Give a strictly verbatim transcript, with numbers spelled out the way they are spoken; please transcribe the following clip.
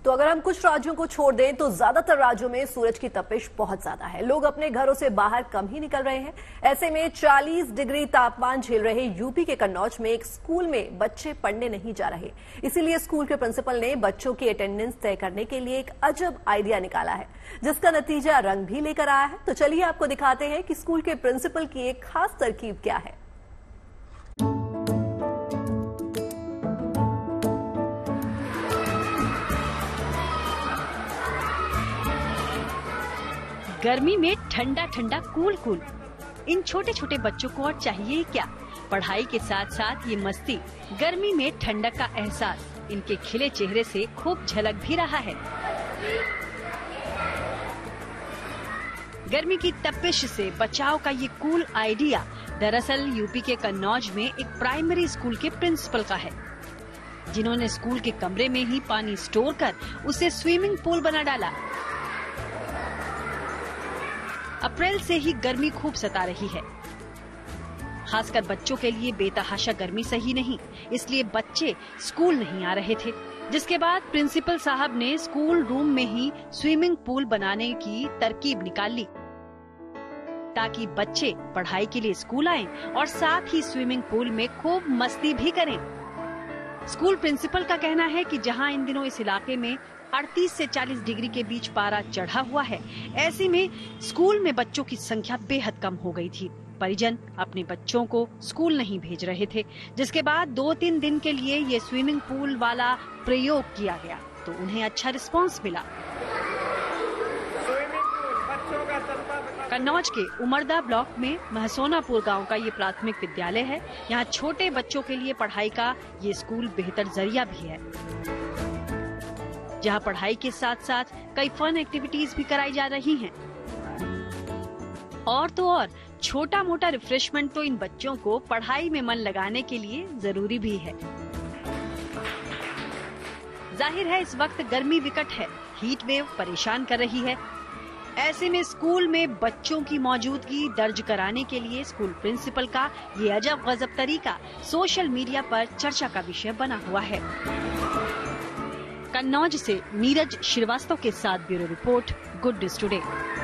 तो अगर हम कुछ राज्यों को छोड़ दें तो ज्यादातर राज्यों में सूरज की तपिश बहुत ज्यादा है। लोग अपने घरों से बाहर कम ही निकल रहे हैं। ऐसे में चालीस डिग्री तापमान झेल रहे यूपी के कन्नौज में एक स्कूल में बच्चे पढ़ने नहीं जा रहे। इसीलिए स्कूल के प्रिंसिपल ने बच्चों की अटेंडेंस तय करने के लिए एक अजब आइडिया निकाला है, जिसका नतीजा रंग भी लेकर आया है। तो चलिए आपको दिखाते हैं कि स्कूल के प्रिंसिपल की एक खास तरकीब क्या है। गर्मी में ठंडा ठंडा कूल कूल, इन छोटे छोटे बच्चों को और चाहिए क्या। पढ़ाई के साथ साथ ये मस्ती, गर्मी में ठंडक का एहसास इनके खिले चेहरे से खूब झलक भी रहा है। गर्मी की तपिश से बचाव का ये कूल आइडिया दरअसल यूपी के कन्नौज में एक प्राइमरी स्कूल के प्रिंसिपल का है, जिन्होंने स्कूल के कमरे में ही पानी स्टोर कर उसे स्विमिंग पूल बना डाला। अप्रैल से ही गर्मी खूब सता रही है, खासकर बच्चों के लिए बेतहाशा गर्मी सही नहीं, इसलिए बच्चे स्कूल नहीं आ रहे थे। जिसके बाद प्रिंसिपल साहब ने स्कूल रूम में ही स्विमिंग पूल बनाने की तरकीब निकाल ली, ताकि बच्चे पढ़ाई के लिए स्कूल आएं और साथ ही स्विमिंग पूल में खूब मस्ती भी करें। स्कूल प्रिंसिपल का कहना है कि जहां इन दिनों इस इलाके में अड़तीस से चालीस डिग्री के बीच पारा चढ़ा हुआ है, ऐसे में स्कूल में बच्चों की संख्या बेहद कम हो गई थी। परिजन अपने बच्चों को स्कूल नहीं भेज रहे थे, जिसके बाद दो तीन दिन के लिए ये स्विमिंग पूल वाला प्रयोग किया गया तो उन्हें अच्छा रिस्पांस मिला। कन्नौज के उमरदा ब्लॉक में महसोनापुर गांव का ये प्राथमिक विद्यालय है। यहाँ छोटे बच्चों के लिए पढ़ाई का ये स्कूल बेहतर जरिया भी है, जहाँ पढ़ाई के साथ साथ कई फन एक्टिविटीज भी कराई जा रही हैं। और तो और छोटा मोटा रिफ्रेशमेंट तो इन बच्चों को पढ़ाई में मन लगाने के लिए जरूरी भी है। जाहिर है इस वक्त गर्मी विकट है, हीट वेव परेशान कर रही है। ऐसे में स्कूल में बच्चों की मौजूदगी दर्ज कराने के लिए स्कूल प्रिंसिपल का ये अजब गजब तरीका सोशल मीडिया पर चर्चा का विषय बना हुआ है। कन्नौज से नीरज श्रीवास्तव के साथ bureau report, good news today.